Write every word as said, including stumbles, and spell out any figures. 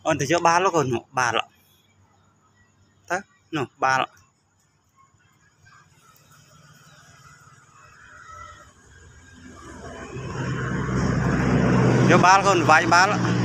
on từ chỗ ba lúc còn ba lọ tớ nó ba lọ chỗ ba còn vài ba lọ